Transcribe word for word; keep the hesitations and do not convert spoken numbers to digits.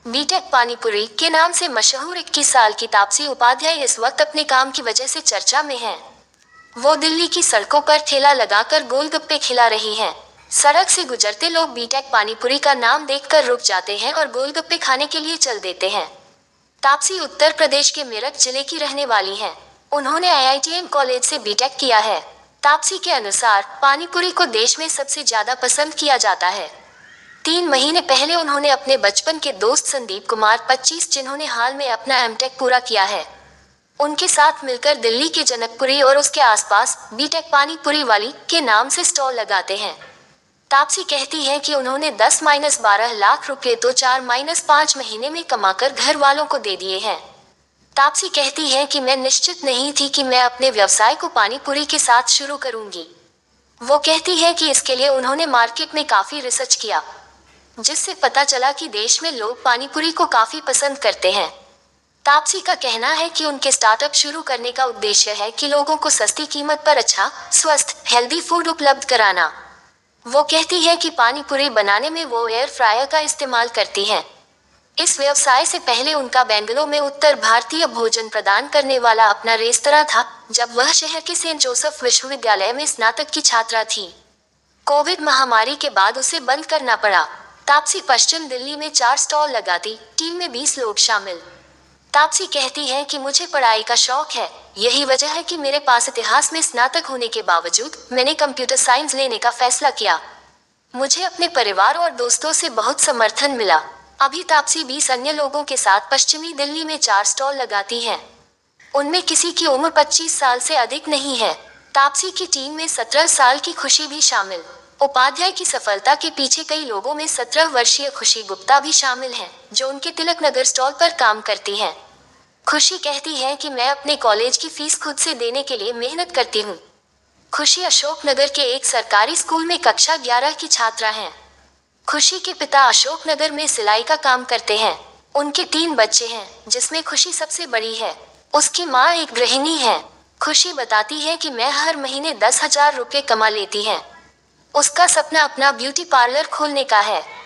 BTech panipuri के नाम से मशहूर इक्कीस साल की तापसी उपाध्याय इस वक्त अपने काम की वजह से चर्चा में हैं। वो दिल्ली की सड़कों पर ठेला लगाकर गोलगप्पे खिला रही हैं। सड़क से गुजरते लोग बीटेक पानीपुरी का नाम देखकर रुक जाते हैं और गोलगप्पे खाने के लिए चल देते हैं। तापसी उत्तर प्रदेश के मेरठ जिले की रहने वाली हैं। उन्होंने I I T M college से बीटेक किया है। तापसी के अनुसार पानीपुरी को देश में सबसे ज्यादा पसंद किया जाता है। तीन महीने पहले उन्होंने अपने बचपन के दोस्त संदीप कुमार पच्चीस, जिन्होंने हाल में अपना एम टेक पूरा किया है, उनके साथ मिलकर दिल्ली के जनकपुरी और उसके आसपास बीटेक पानीपुरी वाली के नाम से स्टॉल लगाते हैं। तापसी कहती हैं कि उन्होंने दस माइनस बारह लाख रुपए तो चार माइनस पाँच महीने में कमाकर घर वालों को दे दिए हैं। तापसी कहती हैं कि मैं निश्चित नहीं थी कि मैं अपने व्यवसाय को पानीपुरी के साथ शुरू करूंगी। वो कहती है कि इसके लिए उन्होंने मार्केट में काफी रिसर्च किया, जिससे पता चला कि देश में लोग पानीपुरी को काफी पसंद करते हैं। तापसी का कहना है कि उनके स्टार्टअप शुरू करने का उद्देश्य है कि लोगों को सस्ती कीमत पर अच्छा, स्वस्थ, हेल्दी फूड उपलब्ध कराना। वो कहती है कि पानीपुरी बनाने में वो एयर फ्रायर का इस्तेमाल करती हैं। इस व्यवसाय से पहले उनका बेंगलुरु में उत्तर भारतीय भोजन प्रदान करने वाला अपना रेस्तरां था, जब वह शहर के सेंट जोसेफ विश्वविद्यालय में स्नातक की छात्रा थी। कोविड महामारी के बाद उसे बंद करना पड़ा। तापसी पश्चिम दिल्ली में चार स्टॉल लगाती, टीम में बीस लोग शामिल। तापसी कहती हैं कि मुझे पढ़ाई का शौक है, यही वजह है कि मेरे पास इतिहास में स्नातक होने के बावजूद मैंने कंप्यूटर साइंस लेने का फैसला किया। मुझे अपने परिवार और दोस्तों से बहुत समर्थन मिला। अभी तापसी बीस अन्य लोगों के साथ पश्चिमी दिल्ली में चार स्टॉल लगाती हैं। उनमें किसी की उम्र पच्चीस साल से अधिक नहीं है। तापसी की टीम में सत्रह साल की खुशी भी शामिल। उपाध्याय की सफलता के पीछे कई लोगों में सत्रह वर्षीय खुशी गुप्ता भी शामिल हैं, जो उनके तिलक नगर स्टॉल पर काम करती हैं। खुशी कहती है कि मैं अपने कॉलेज की फीस खुद से देने के लिए मेहनत करती हूँ। खुशी अशोक नगर के एक सरकारी स्कूल में कक्षा ग्यारह की छात्रा हैं। खुशी के पिता अशोक नगर में सिलाई का काम करते हैं। उनके तीन बच्चे हैं, जिसमें खुशी सबसे बड़ी है। उसकी माँ एक गृहिणी है। खुशी बताती है कि मैं हर महीने दस हजार रुपये कमा लेती हैं। उसका सपना अपना ब्यूटी पार्लर खोलने का है।